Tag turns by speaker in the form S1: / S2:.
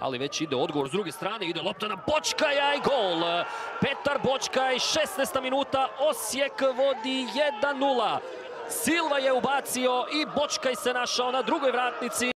S1: ali već ide odgovor s druge strane, ide lopta na Bočkaja i gol. Petar Bočkaj, 16. minuta, Osijek vodi 1:0. Silva je ubacio i Bočkaj se našao na drugoj vratnici.